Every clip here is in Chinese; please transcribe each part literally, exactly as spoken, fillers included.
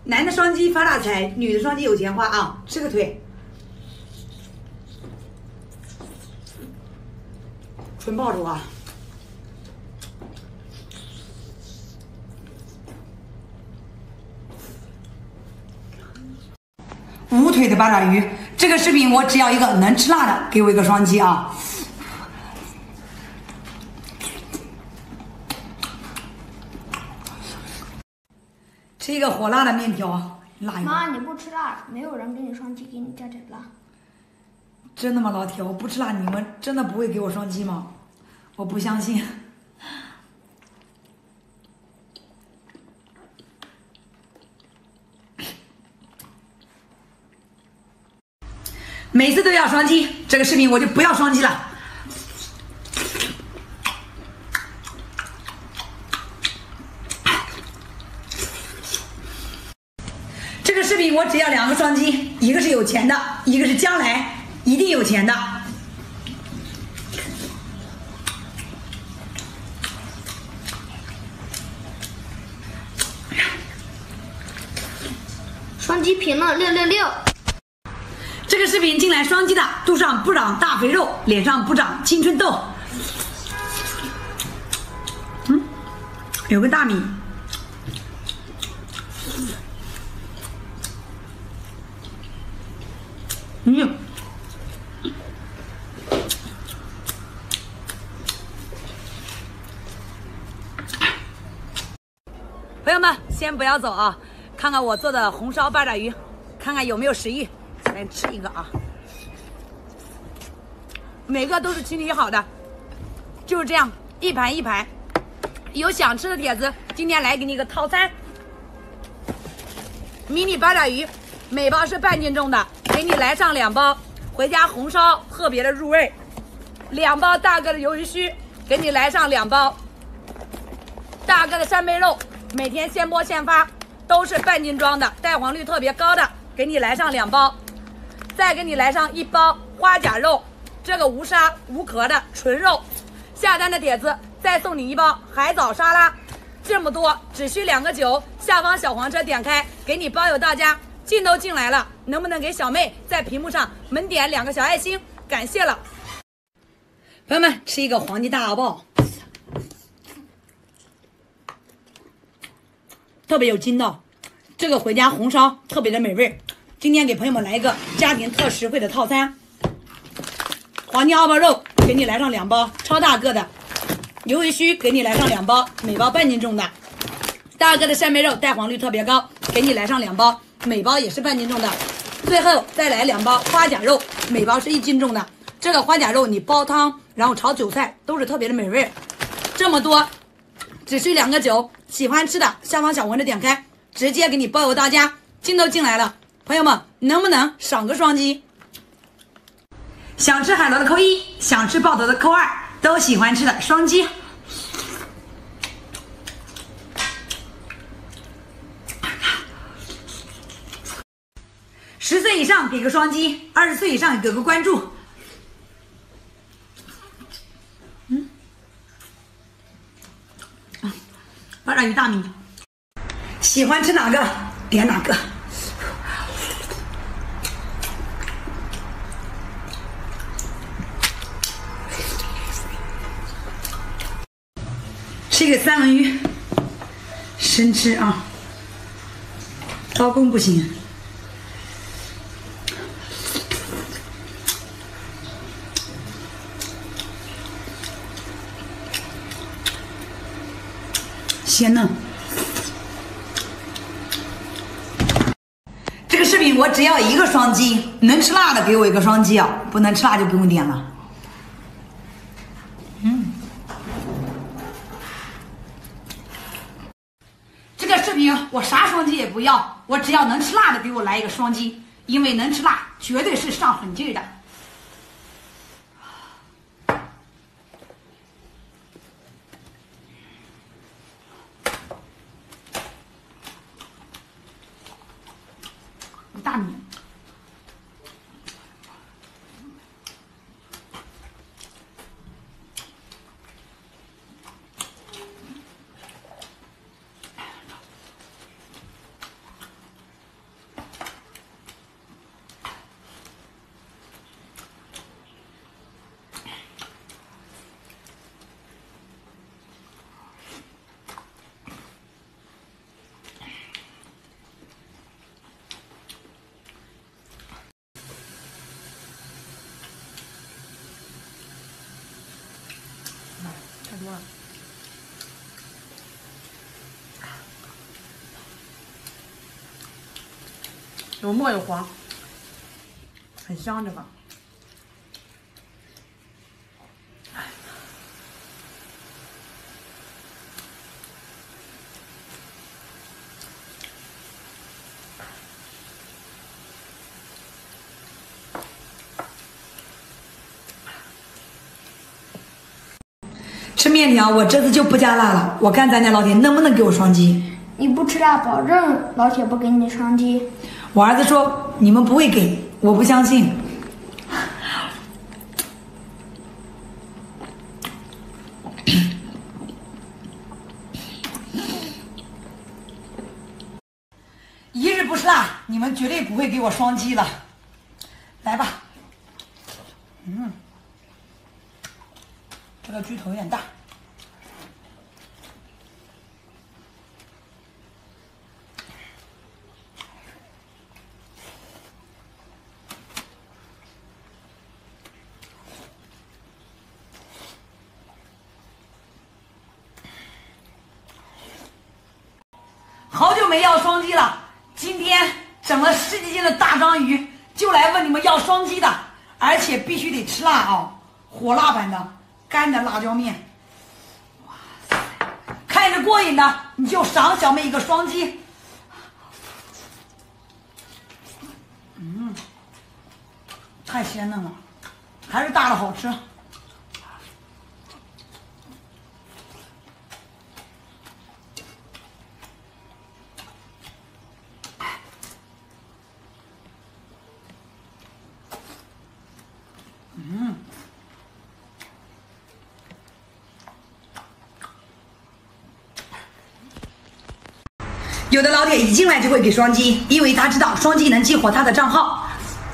男的双击发大财，女的双击有钱花啊！吃个腿，纯爆竹啊！无腿的八爪鱼，这个视频我只要一个能吃辣的，给我一个双击啊！吃一个火辣的面条，辣一点。 妈，你不吃辣，没有人给你双击，给你加点辣。 真的吗，老铁？我不吃辣，你们真的不会给我双击吗？我不相信。每次都要双击，这个视频我就不要双击了。这个视频我只要两个双击，一个是有钱的，一个是将来一定有钱的。 双击评论六六六。 这个视频进来双击的，肚上不长大肥肉，脸上不长青春痘。嗯，有个大米。嗯。朋友们，先不要走啊，看看我做的红烧八爪鱼，看看有没有食欲。来吃一个啊，每个都是清理好的，就是这样一盘一盘。有想吃的帖子，今天来给你一个套餐，迷你八爪鱼，每包是半斤重的，给你来上两包，回家红烧特别的入味。两包大个的鱿鱼须，给你来上两包。大个的扇贝肉，每天现剥现发，都是半斤装的，带黄率特别高的，给你来上两包。再给你来上一包花甲肉，这个无沙无壳的纯肉。下单的帖子再送你一包海藻沙拉，这么多只需两个九，下方小黄车点开，给你包邮到家。劲都进来了，能不能给小妹在屏幕上猛点两个小爱心？感谢了，朋友们，吃一个黄鸡大熬爆，特别有筋道，这个回家红烧特别的美味。今天给朋友们来一个家庭特实惠的套餐，黄金熬爆肉给你来上两包，超大个的；鱿鱼须给你来上两包，每包半斤重的；大个的扇贝肉带黄率特别高，给你来上两包，每包也是半斤重的；最后再来两包花甲肉，每包是一斤重的。这个花甲肉你煲汤，然后炒韭菜都是特别的美味。这么多，只需两个九，喜欢吃的下方小文字点开，直接给你包邮到家。劲都进来了。朋友们，能不能赏个双击？想吃海螺的扣一，想吃爆头的扣二，都喜欢吃的双击。十岁以上给个双击，二十岁以上给个关注。嗯，啊，八爪鱼大米，喜欢吃哪个点哪个。这个三文鱼生吃啊，刀工不行。鲜嫩。这个视频我只要一个双击，能吃辣的给我一个双击啊，不能吃辣就不用点了。嗯。视频我啥双击也不要，我只要能吃辣的给我来一个双击，因为能吃辣绝对是上狠劲的。大米。 有沫有黄，很香这个。吃面条，我这次就不加辣了。我看咱家老铁能不能给我双击？ 你不吃辣，保证老铁不给你双击。 我儿子说你们不会给，我不相信。一日不吃辣，你们绝对不会给我双击了。来吧，嗯，这个猪头有点大。好久没要双击了，今天整了十几斤的大章鱼，就来问你们要双击的，而且必须得吃辣啊，火辣版的干的辣椒面。哇塞，看着过瘾的你就赏小妹一个双击。嗯，太鲜嫩了，还是大的好吃。嗯，有的老铁一进来就会给双击，因为他知道双击能激活他的账号。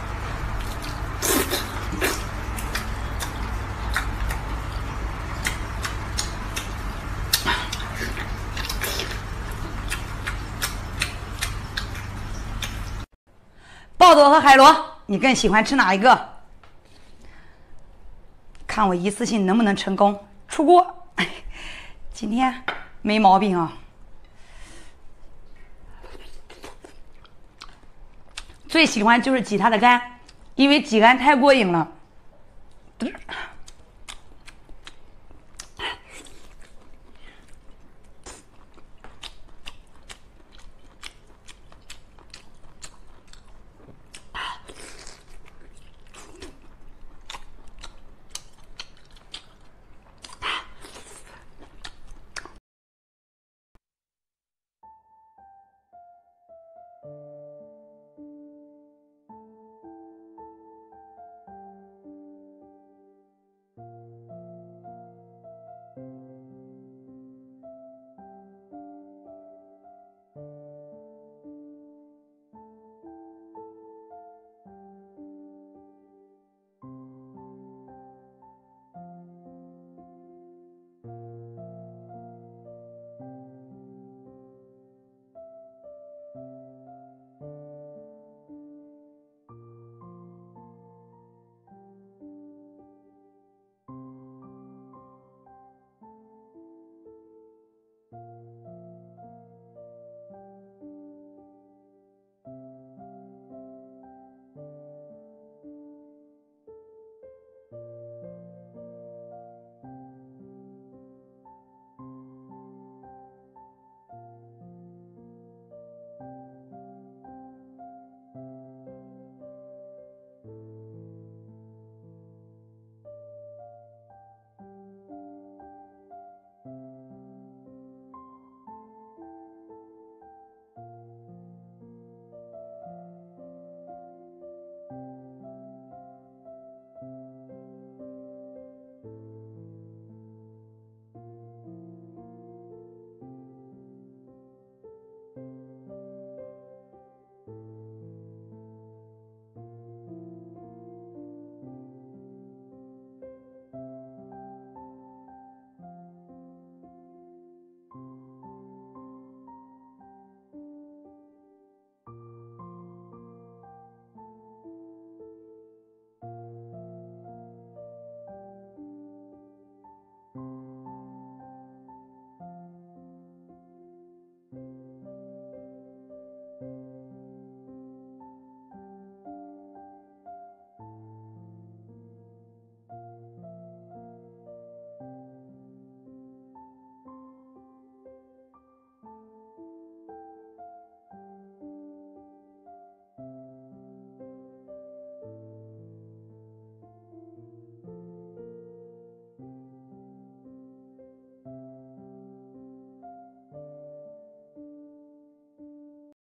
爆肚和海螺，你更喜欢吃哪一个？看我一次性能不能成功出锅。今天没毛病啊。最喜欢就是挤它的肝，因为挤肝太过瘾了。